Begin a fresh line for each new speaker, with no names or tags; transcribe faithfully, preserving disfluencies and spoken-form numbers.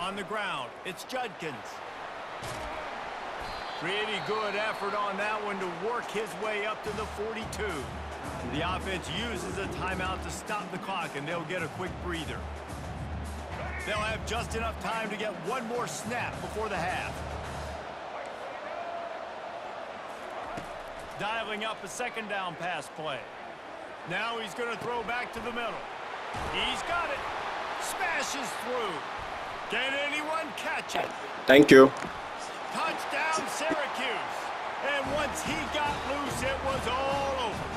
On the ground, it's Judkins. Pretty good effort on that one to work his way up to the forty-two. The offense uses a timeout to stop the clock, and they'll get a quick breather. They'll have just enough time to get one more snap before the half. Dialing up a second down pass play. Now he's going to throw back to the middle. He's got it. Smashes through. Can anyone catch it?
Thank you.
Touchdown, Syracuse. And once he got loose, it was all over.